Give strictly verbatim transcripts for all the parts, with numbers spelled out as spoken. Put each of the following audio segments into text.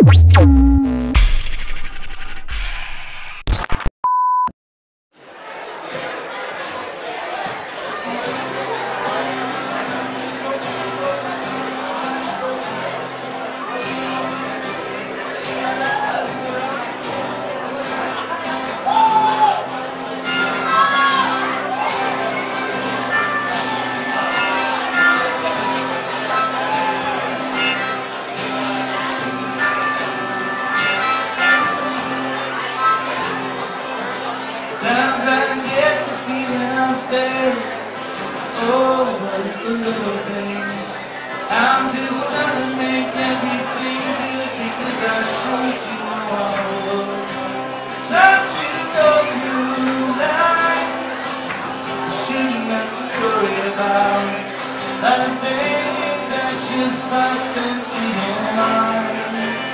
Sometimes I get the feeling I fail. Oh, but it's the little things. I'm just trying to make everything good because I showed you all. Such to go through life, you shouldn't have to worry about other things that just pop into your mind.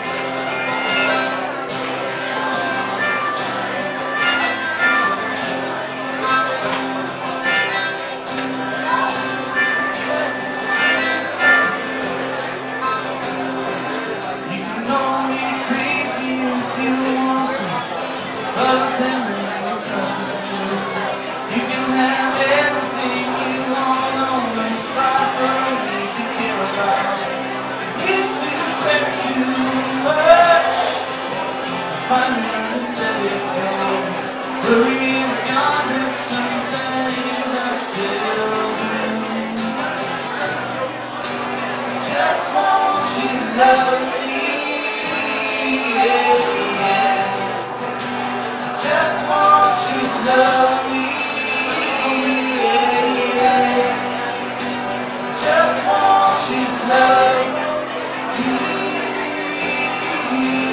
But tell me it's nothing new. You can have everything you want on the spot, but you can care about. Used to fret too much, finally learned to let it go. Worry is gone, but sometimes I still do. Just want you to love me, yeah. Just want you to love me, yeah, yeah. Just want you to love me.